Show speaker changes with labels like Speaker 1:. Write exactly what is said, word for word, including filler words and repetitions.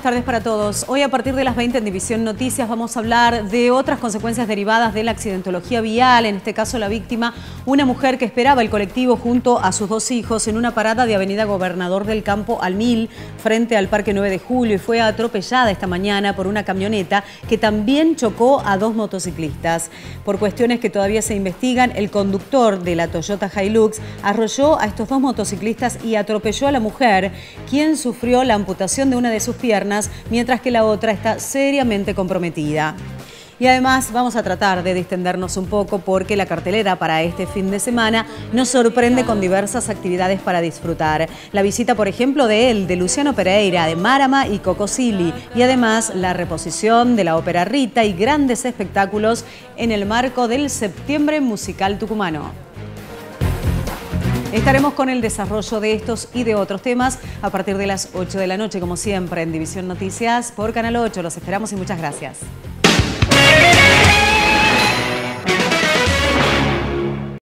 Speaker 1: tardes para todos. Hoy a partir de las veinte en División Noticias vamos a hablar de otras consecuencias derivadas de la accidentología vial. En este caso la víctima, una mujer que esperaba el colectivo junto a sus dos hijos en una parada de Avenida Gobernador del Campo al Mil frente al Parque nueve de julio y fue atropellada esta mañana por una camioneta que también chocó a dos motociclistas. Por cuestiones que todavía se investigan, el conductor de la Toyota Hilux arrolló a estos dos motociclistas y atropelló a la mujer, quien sufrió la amputación de una de sus piernas, mientras que la otra está seriamente comprometida. Y además vamos a tratar de distendernos un poco porque la cartelera para este fin de semana nos sorprende con diversas actividades para disfrutar. La visita, por ejemplo, de él, de Luciano Pereira, de Marama y Coco Silly, y además la reposición de la ópera Rita y grandes espectáculos en el marco del Septiembre Musical Tucumano. Estaremos con el desarrollo de estos y de otros temas a partir de las ocho de la noche, como siempre, en División Noticias por Canal ocho. Los esperamos y muchas gracias.